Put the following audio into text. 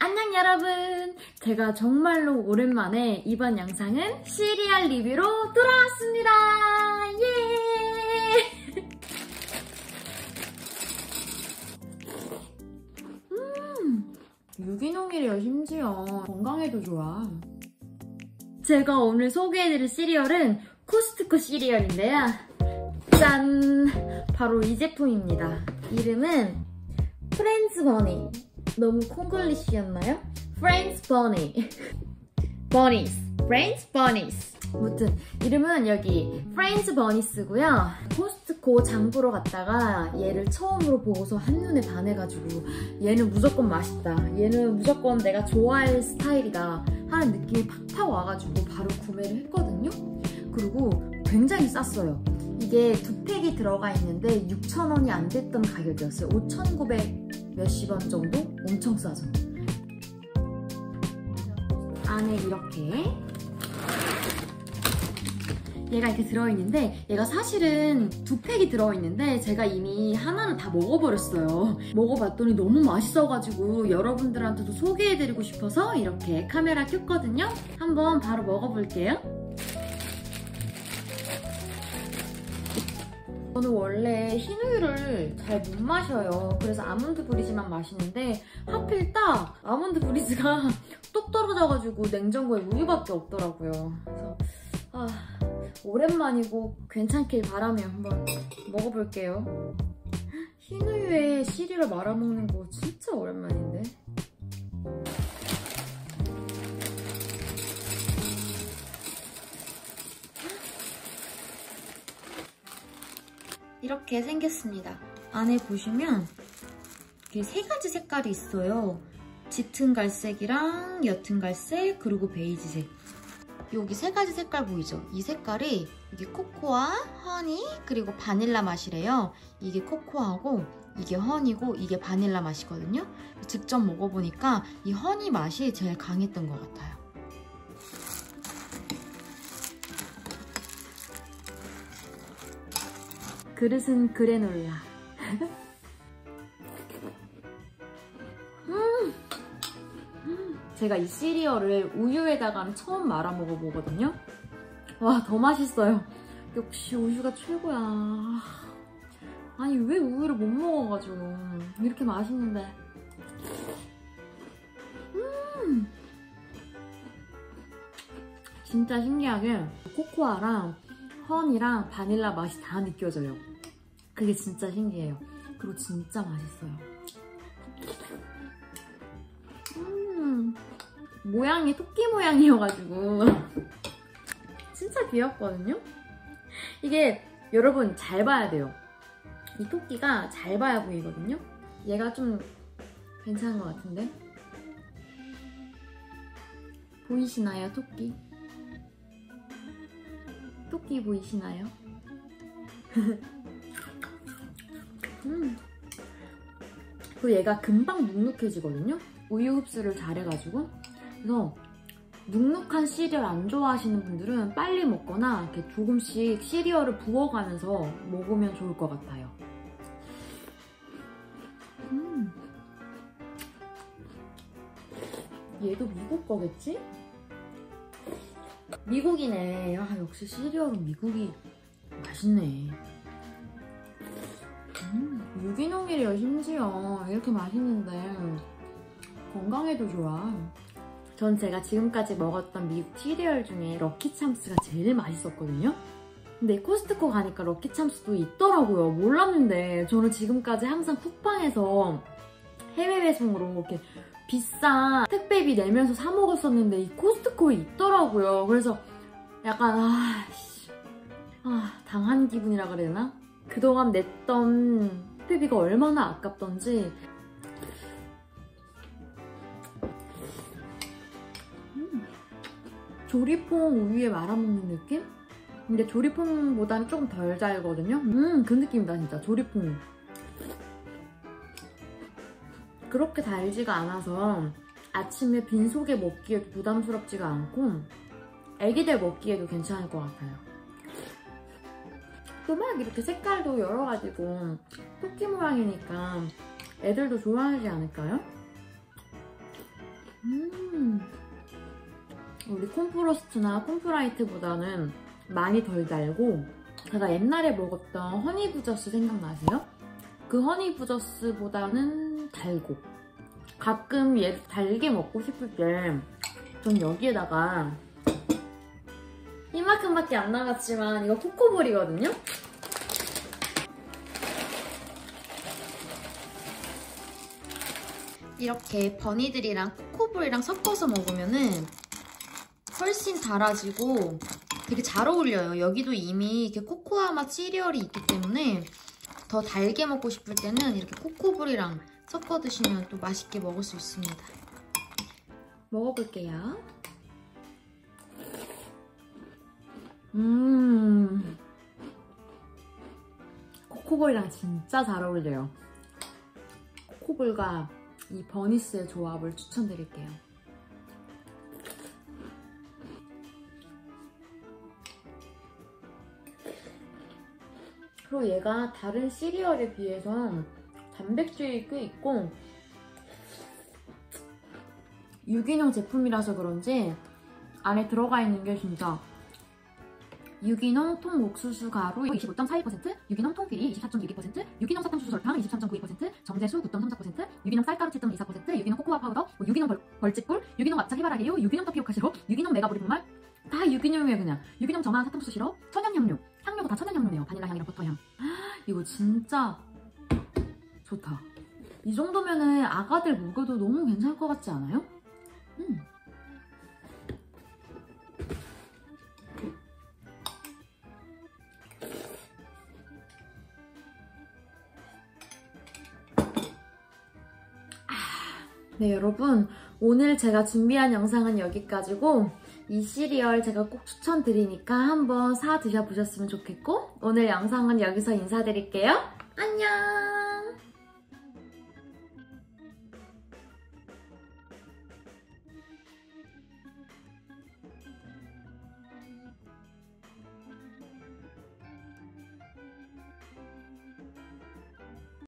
안녕 여러분! 제가 정말로 오랜만에 이번 영상은 시리얼 리뷰로 돌아왔습니다! 예! 유기농이래요. 심지어 건강에도 좋아. 제가 오늘 소개해드릴 시리얼은 코스트코 시리얼인데요. 짠! 바로 이 제품입니다. 이름은 프렌즈 버니. 너무 콩글리시였나요? 프렌즈 버니. 버니스. 프렌즈 버니스. 아무튼 이름은 여기 프렌즈 버니스고요. 코스트코 장 보러 갔다가 얘를 처음으로 보고서 한눈에 반해가지고 얘는 무조건 맛있다, 얘는 무조건 내가 좋아할 스타일이다 하는 느낌이 팍팍 와가지고 바로 구매를 했거든요. 그리고 굉장히 쌌어요. 이게 두 팩이 들어가 있는데 6,000원이 안 됐던 가격이었어요. 5,900 몇십 원 정도? 엄청 싸죠. 안에 이렇게 얘가 이렇게 들어있는데, 얘가 사실은 두 팩이 들어있는데 제가 이미 하나는 다 먹어버렸어요. 먹어봤더니 너무 맛있어가지고 여러분들한테도 소개해드리고 싶어서 이렇게 카메라 켰거든요. 한번 바로 먹어볼게요. 저는 원래 흰우유를 잘 못 마셔요. 그래서 아몬드 브리즈만 마시는데 하필 딱 아몬드 브리즈가 뚝 떨어져가지고 냉장고에 우유밖에 없더라고요. 그래서 오랜만이고 괜찮길 바라며 한번 먹어볼게요. 흰우유에 시리얼 말아먹는 거 진짜 오랜만인데. 이렇게 생겼습니다. 안에 보시면 이렇게 세 가지 색깔이 있어요. 짙은 갈색이랑 옅은 갈색, 그리고 베이지색. 여기 세 가지 색깔 보이죠? 이 색깔이 이게 코코아, 허니, 그리고 바닐라 맛이래요. 이게 코코아고 이게 허니고 이게 바닐라 맛이거든요. 직접 먹어보니까 이 허니 맛이 제일 강했던 것 같아요. 그릇은 그래놀라. 제가 이 시리얼을 우유에다가는 처음 말아 먹어보거든요. 와, 더 맛있어요. 역시 우유가 최고야. 아니, 왜 우유를 못 먹어가지고. 이렇게 맛있는데. 진짜 신기하게 코코아랑 허니랑 바닐라 맛이 다 느껴져요. 그게 진짜 신기해요. 그리고 진짜 맛있어요. 모양이 토끼 모양이어가지고 진짜 귀엽거든요? 이게 여러분 잘 봐야 돼요. 이 토끼가 잘 봐야 보이거든요? 얘가 좀 괜찮은 것 같은데? 보이시나요, 토끼? 토끼 보이시나요? 그리고 얘가 금방 눅눅해지거든요? 우유 흡수를 잘해가지고. 그래서 눅눅한 시리얼 안 좋아하시는 분들은 빨리 먹거나 이렇게 조금씩 시리얼을 부어가면서 먹으면 좋을 것 같아요. 얘도 미국 거겠지? 미국이네. 역시 시리얼은 미국이 맛있네. 유기농이래요. 심지어 이렇게 맛있는데 건강에도 좋아. 전 제가 지금까지 먹었던 미국 시리얼 중에 럭키참스가 제일 맛있었거든요. 근데 코스트코 가니까 럭키참스도 있더라고요. 몰랐는데 저는 지금까지 항상 쿠팡에서 해외 배송으로 이렇게 비싼 택배비 내면서 사 먹었었는데 이 코스트코에 있더라고요. 그래서 약간 당한 기분이라 그래야 되나? 그동안 냈던 택배비가 얼마나 아깝던지. 조리퐁 우유에 말아먹는 느낌? 근데 조리퐁보다는 조금 덜 달거든요? 그 느낌이다 진짜. 조리퐁. 그렇게 달지가 않아서 아침에 빈속에 먹기에도 부담스럽지가 않고 애기들 먹기에도 괜찮을 것 같아요. 또 막 이렇게 색깔도 여러 가지고 토끼 모양이니까 애들도 좋아하지 않을까요? 우리 콤프로스트나 콤프라이트보다는 많이 덜 달고, 제가 옛날에 먹었던 허니부저스 생각나세요? 그 허니부저스보다는 달고, 가끔 얘 달게 먹고 싶을 때 전 여기에다가 이만큼밖에 안 남았지만 이거 코코볼이거든요? 이렇게 버니들이랑 코코볼이랑 섞어서 먹으면은 훨씬 달아지고 되게 잘 어울려요. 여기도 이미 이렇게 코코아 맛 시리얼이 있기 때문에 더 달게 먹고 싶을 때는 이렇게 코코볼이랑 섞어 드시면 또 맛있게 먹을 수 있습니다. 먹어볼게요. 코코볼이랑 진짜 잘 어울려요. 코코볼과 이 버니스의 조합을 추천드릴게요. 그리고 얘가 다른 시리얼에 비해서 단백질이 꽤 있고 유기농 제품이라서 그런지 안에 들어가 있는 게 진짜 유기농 통옥수수 가루 25.41%, 유기농 통피리 24.62%, 유기농 사탕수수 설탕 23.92%, 정제수 9.34%, 유기농 쌀가루 7.24%, 유기농 코코아 파우더, 유기농 벌집꿀, 유기농 압착 히바라기유, 유기농 타피오카 시럽, 유기농 메가보리 분말 다 유기농이에요. 그냥 유기농 저만 사탕수수 시럽, 천연향료, 향료도 다 천연향료네요. 바닐라 향이랑 버터향. 이거 진짜 좋다. 이 정도면은 아가들 먹여도 너무 괜찮을 것 같지 않아요? 네, 여러분, 오늘 제가 준비한 영상은 여기까지고 이 시리얼 제가 꼭 추천드리니까 한번 사 드셔보셨으면 좋겠고 오늘 영상은 여기서 인사드릴게요. 안녕!